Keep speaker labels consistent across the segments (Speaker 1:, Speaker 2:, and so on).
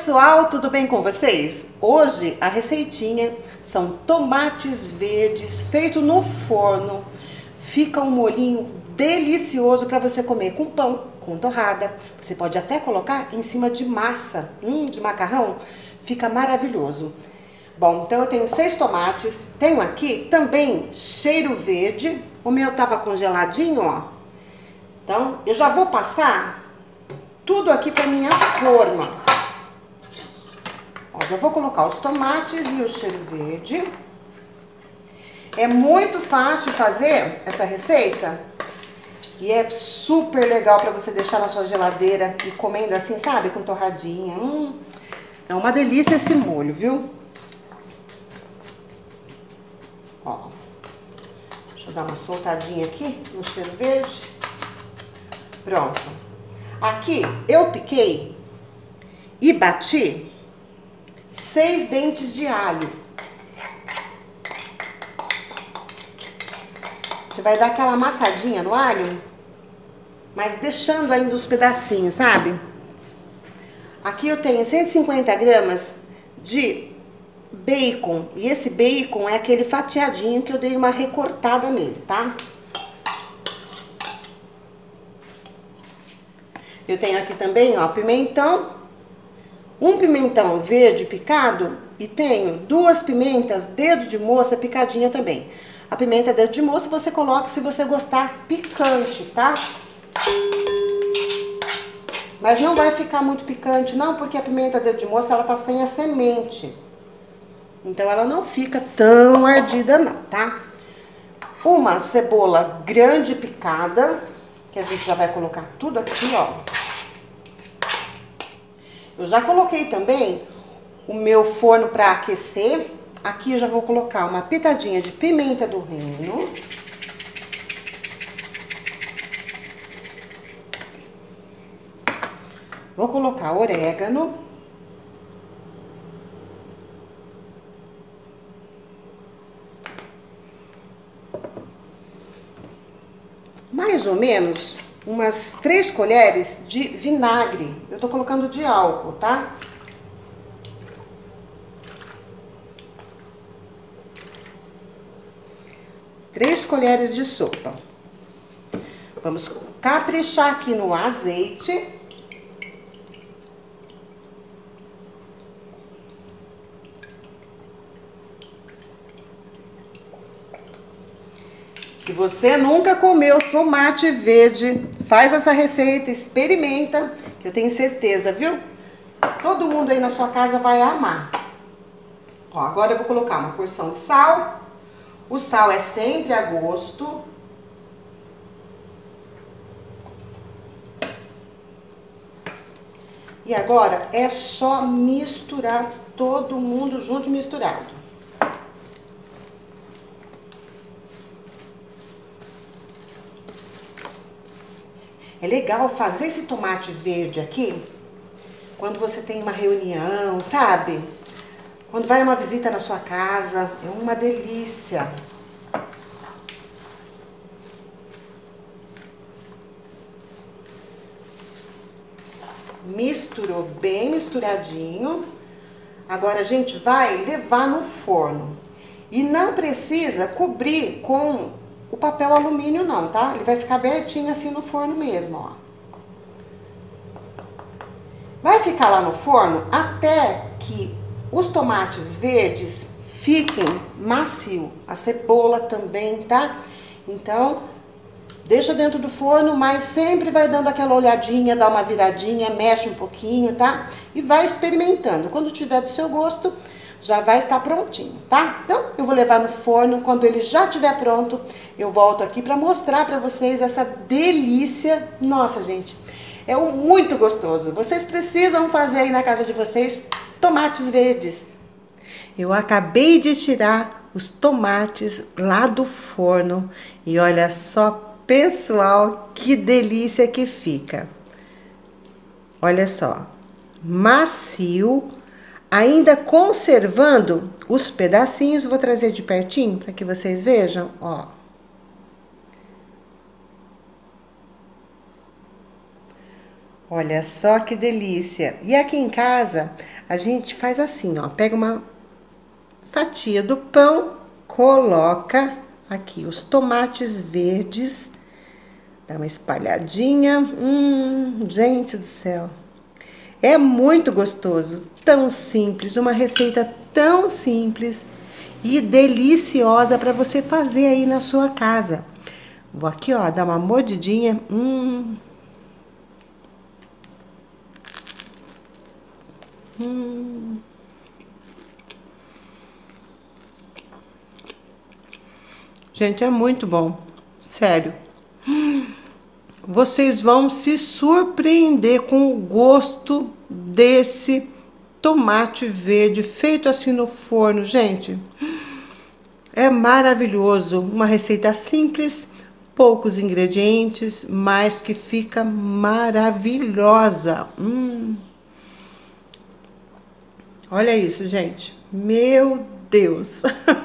Speaker 1: pessoal, tudo bem com vocês? Hoje a receitinha são tomates verdes feito no forno. Fica um molhinho delicioso para você comer com pão, com torrada. Você pode até colocar em cima de massa, de macarrão. Fica maravilhoso. Bom, então eu tenho 6 tomates. Tenho aqui também cheiro verde. O meu tava congeladinho, ó. Então eu já vou passar tudo aqui para minha forma. Ó, já vou colocar os tomates e o cheiro verde. É muito fácil fazer essa receita e é super legal para você deixar na sua geladeira e comendo assim, sabe, com torradinha. É uma delícia esse molho, viu? Ó, deixa eu dar uma soltadinha aqui no cheiro verde. Pronto. Aqui eu piquei e bati 6 dentes de alho. Você vai dar aquela amassadinha no alho, mas deixando ainda os pedacinhos, sabe? Aqui eu tenho 150 gramas de bacon. E esse bacon é aquele fatiadinho que eu dei uma recortada nele, tá? Eu tenho aqui também, ó, pimentão. Um pimentão verde picado e tenho 2 pimentas dedo de moça picadinha também. A pimenta dedo de moça você coloca se você gostar picante, tá? Mas não vai ficar muito picante não, porque a pimenta dedo de moça ela tá sem a semente. Então ela não fica tão ardida não, tá? Uma cebola grande picada, que a gente já vai colocar tudo aqui, ó. Eu já coloquei também o meu forno para aquecer. Aqui eu já vou colocar uma pitadinha de pimenta do reino. Vou colocar orégano. Mais ou menos umas 3 colheres de vinagre. Eu tô colocando de álcool, tá? Três colheres de sopa. Vamos caprichar aqui no azeite. Se você nunca comeu tomate verde, faz essa receita, experimenta, que eu tenho certeza, viu? Todo mundo aí na sua casa vai amar. Ó, agora eu vou colocar uma porção de sal. O sal é sempre a gosto. E agora é só misturar todo mundo junto, misturado. É legal fazer esse tomate verde aqui quando você tem uma reunião, sabe? Quando vai uma visita na sua casa, é uma delícia. Misturou bem misturadinho. Agora a gente vai levar no forno. E não precisa cobrir com o papel alumínio não, tá? Ele vai ficar abertinho assim no forno mesmo, ó. Vai ficar lá no forno até que os tomates verdes fiquem macio, a cebola também, tá? Então, deixa dentro do forno, mas sempre vai dando aquela olhadinha, dá uma viradinha, mexe um pouquinho, tá? E vai experimentando. Quando tiver do seu gosto, já vai estar prontinho, tá? Então, eu vou levar no forno. Quando ele já estiver pronto, eu volto aqui para mostrar para vocês essa delícia. Nossa, gente, é muito gostoso. Vocês precisam fazer aí na casa de vocês tomates verdes. Eu acabei de tirar os tomates lá do forno e olha só, pessoal, que delícia que fica. Olha só, macio, ainda conservando os pedacinhos. Vou trazer de pertinho para que vocês vejam, ó. Olha só que delícia! E aqui em casa, A gente faz assim, ó, pega uma fatia do pão, coloca aqui os tomates verdes, dá uma espalhadinha. Gente do céu, é muito gostoso, tão simples, uma receita tão simples e deliciosa para você fazer aí na sua casa. Vou aqui, ó, dar uma mordidinha. Gente, é muito bom, sério. Vocês vão se surpreender com o gosto desse tomate verde feito assim no forno, gente. É maravilhoso, uma receita simples, poucos ingredientes, mas que fica maravilhosa. Olha isso, gente. Meu Deus.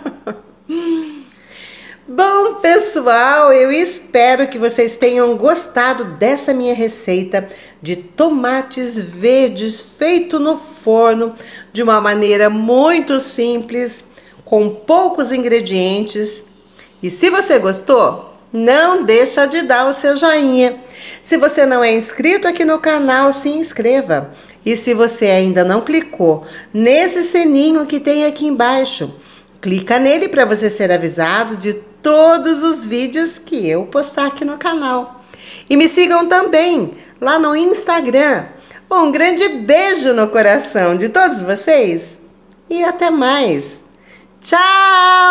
Speaker 1: Bom, pessoal, eu espero que vocês tenham gostado dessa minha receita de tomates verdes feito no forno de uma maneira muito simples, com poucos ingredientes. E se você gostou, não deixa de dar o seu joinha. Se você não é inscrito aqui no canal, se inscreva. E se você ainda não clicou nesse sininho que tem aqui embaixo, clica nele para você ser avisado de todos os vídeos que eu postar aqui no canal. E me sigam também lá no Instagram. Um grande beijo no coração de todos vocês e até mais. Tchau!